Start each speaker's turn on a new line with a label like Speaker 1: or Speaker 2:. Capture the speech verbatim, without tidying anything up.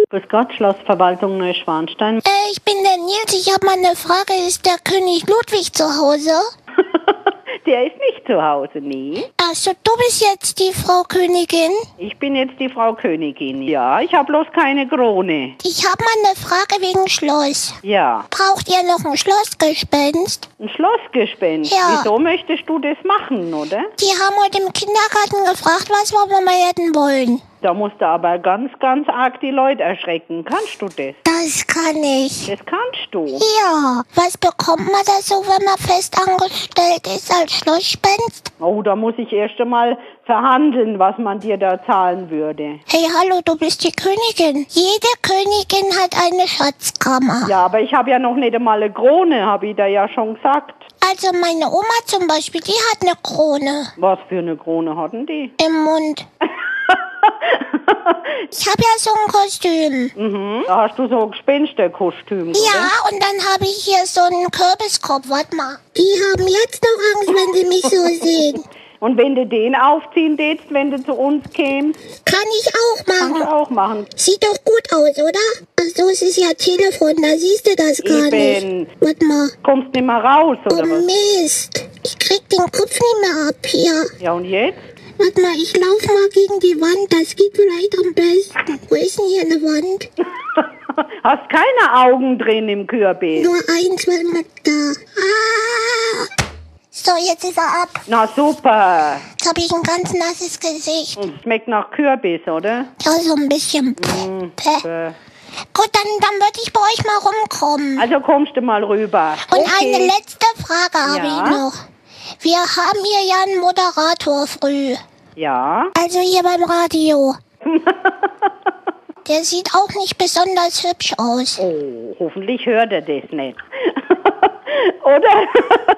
Speaker 1: Grüß Gott, Schlossverwaltung Neuschwanstein.
Speaker 2: Äh, ich bin der Nils. Ich habe mal eine Frage. Ist der König Ludwig zu Hause?
Speaker 1: Der ist nicht zu Hause, nee.
Speaker 2: Achso, du bist jetzt die Frau Königin?
Speaker 1: Ich bin jetzt die Frau Königin. Ja, ich habe bloß keine Krone.
Speaker 2: Ich habe mal eine Frage wegen Schloss.
Speaker 1: Ja.
Speaker 2: Braucht ihr noch ein Schlossgespenst?
Speaker 1: Ein Schlossgespenst?
Speaker 2: Ja.
Speaker 1: Wieso möchtest du das machen, oder?
Speaker 2: Die haben heute im Kindergarten gefragt, was wir mal werden wollen.
Speaker 1: Da musst du aber ganz, ganz arg die Leute erschrecken. Kannst du das?
Speaker 2: Das kann ich.
Speaker 1: Das kannst du.
Speaker 2: Ja. Was bekommt man da so, wenn man fest angestellt ist als Schlossgespenst?
Speaker 1: Oh, da muss ich erst einmal verhandeln, was man dir da zahlen würde.
Speaker 2: Hey, hallo, du bist die Königin. Jede Königin hat eine Schatzkammer.
Speaker 1: Ja, aber ich habe ja noch nicht einmal eine Krone, habe ich da ja schon gesagt.
Speaker 2: Also meine Oma zum Beispiel, die hat eine Krone.
Speaker 1: Was für eine Krone hatten die?
Speaker 2: Im Mund. Ich habe ja so ein Kostüm.
Speaker 1: Mhm. Da hast du so ein Gespensterkostüm, oder?
Speaker 2: Ja, und dann habe ich hier so einen Kürbiskopf. Warte mal. Die haben jetzt noch Angst, wenn sie mich so sehen.
Speaker 1: Und wenn du den aufziehen willst, wenn du zu uns kämst?
Speaker 2: Kann ich auch machen.
Speaker 1: Kannst du auch machen.
Speaker 2: Sieht doch gut aus, oder? Ach so, es ist ja Telefon, da siehst du das gar
Speaker 1: Eben.
Speaker 2: nicht. Warte mal.
Speaker 1: Kommst nicht mehr raus, oder
Speaker 2: Oh
Speaker 1: was?
Speaker 2: Mist. Ich krieg den Kopf nicht mehr ab hier.
Speaker 1: Ja, und jetzt?
Speaker 2: Warte mal, ich laufe mal gegen die Wand. Das geht vielleicht am besten. Wo ist denn hier eine Wand?
Speaker 1: Hast keine Augen drin im Kürbis?
Speaker 2: Nur eins, weil man da. Ah! So, jetzt ist er ab.
Speaker 1: Na super.
Speaker 2: Jetzt habe ich ein ganz nasses Gesicht.
Speaker 1: Und es schmeckt nach Kürbis, oder?
Speaker 2: Ja, so ein bisschen.
Speaker 1: Mm,
Speaker 2: Päh.
Speaker 1: äh.
Speaker 2: Gut, dann, dann würde ich bei euch mal rumkommen.
Speaker 1: Also kommst du mal rüber.
Speaker 2: Und
Speaker 1: Okay.
Speaker 2: eine letzte Frage habe
Speaker 1: Ja?
Speaker 2: ich noch. Wir haben hier ja einen Moderator früh.
Speaker 1: Ja.
Speaker 2: Also hier beim Radio. Der sieht auch nicht besonders hübsch aus.
Speaker 1: Oh, hoffentlich hört er das nicht. Oder?